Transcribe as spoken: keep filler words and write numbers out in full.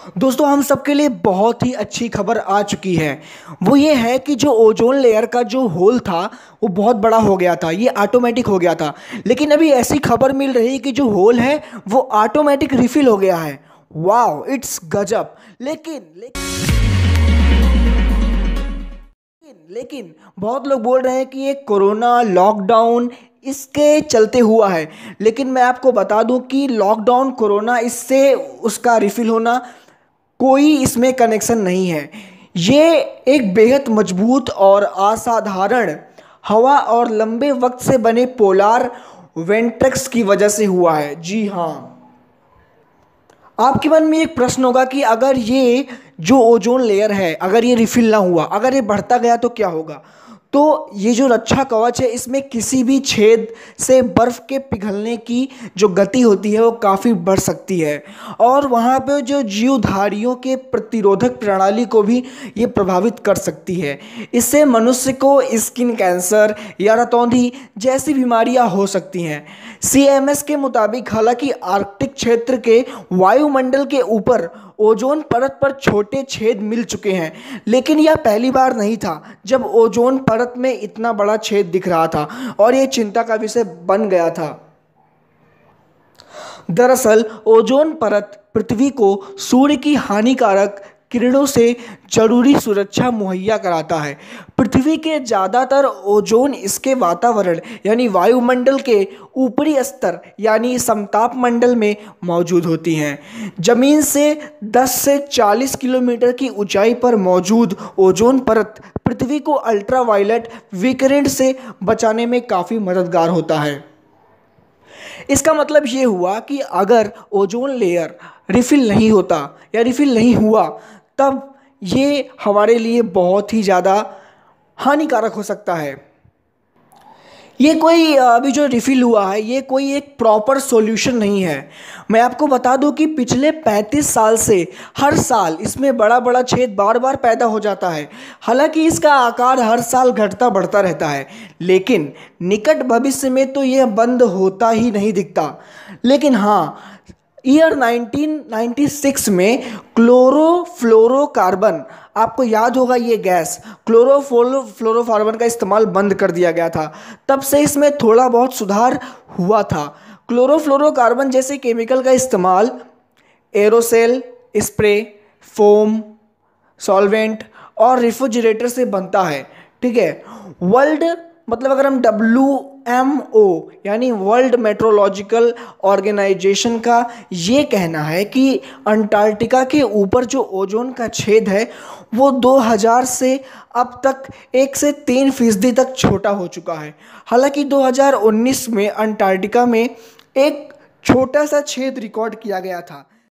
दोस्तों हम सबके लिए बहुत ही अच्छी खबर आ चुकी है। वो ये है कि जो ओजोन लेयर का जो होल था वो बहुत बड़ा हो गया था, ये ऑटोमेटिक हो गया था। लेकिन अभी ऐसी खबर मिल रही है कि जो होल है वो ऑटोमेटिक रिफिल हो गया है। वाओ, इट्स गजब। लेकिन लेकिन लेकिन बहुत लोग बोल रहे हैं कि ये कोरोना लॉकडाउन इसके चलते हुआ है। लेकिन मैं आपको बता दूं कि लॉकडाउन कोरोना इससे उसका रिफिल होना कोई इसमें कनेक्शन नहीं है। ये एक बेहद मजबूत और असाधारण हवा और लंबे वक्त से बने पोलार वेंट्रेक्स की वजह से हुआ है। जी हाँ, आपके मन में एक प्रश्न होगा कि अगर ये जो ओजोन लेयर है अगर ये रिफिल ना हुआ, अगर ये बढ़ता गया तो क्या होगा। तो ये जो रक्षा कवच है इसमें किसी भी छेद से बर्फ़ के पिघलने की जो गति होती है वो काफ़ी बढ़ सकती है और वहाँ पे जो जीवधारियों के प्रतिरोधक प्रणाली को भी ये प्रभावित कर सकती है। इससे मनुष्य को स्किन कैंसर या रतौंधी जैसी बीमारियां हो सकती हैं। सी एम एस के मुताबिक हालांकि आर्कटिक क्षेत्र के वायुमंडल के ऊपर ओजोन परत पर छोटे छेद मिल चुके हैं, लेकिन यह पहली बार नहीं था जब ओजोन परत में इतना बड़ा छेद दिख रहा था और यह चिंता का विषय बन गया था। दरअसल ओजोन परत पृथ्वी को सूर्य की हानिकारक किरणों से जरूरी सुरक्षा मुहैया कराता है। पृथ्वी के ज़्यादातर ओजोन इसके वातावरण यानी वायुमंडल के ऊपरी स्तर यानी समताप मंडल में मौजूद होती हैं। जमीन से दस से चालीस किलोमीटर की ऊंचाई पर मौजूद ओजोन परत पृथ्वी को अल्ट्रावायलेट विकिरण से बचाने में काफ़ी मददगार होता है। इसका मतलब ये हुआ कि अगर ओजोन लेयर रिफिल नहीं होता या रिफिल नहीं हुआ तब ये हमारे लिए बहुत ही ज़्यादा हानिकारक हो सकता है। ये कोई अभी जो रिफ़िल हुआ है ये कोई एक प्रॉपर सॉल्यूशन नहीं है। मैं आपको बता दूं कि पिछले पैंतीस साल से हर साल इसमें बड़ा बड़ा छेद बार बार पैदा हो जाता है। हालांकि इसका आकार हर साल घटता बढ़ता रहता है, लेकिन निकट भविष्य में तो यह बंद होता ही नहीं दिखता। लेकिन हाँ, ईयर नाइनटीन नाइंटी सिक्स में क्लोरोफ्लोरोकार्बन, आपको याद होगा ये गैस क्लोरोफ्लोरोकार्बन का इस्तेमाल बंद कर दिया गया था। तब से इसमें थोड़ा बहुत सुधार हुआ था। क्लोरोफ्लोरोकार्बन जैसे केमिकल का इस्तेमाल एरोसेल, स्प्रे, फोम, सॉल्वेंट और रेफ्रिजरेटर से बनता है। ठीक है, वर्ल्ड मतलब अगर हम डब्ल्यू एम ओ यानी वर्ल्ड मेट्रोलॉजिकल ऑर्गेनाइजेशन का ये कहना है कि अंटार्कटिका के ऊपर जो ओजोन का छेद है वो दो हज़ार से अब तक एक से तीन फीसदी तक छोटा हो चुका है। हालांकि दो हज़ार उन्नीस में अंटार्कटिका में एक छोटा सा छेद रिकॉर्ड किया गया था।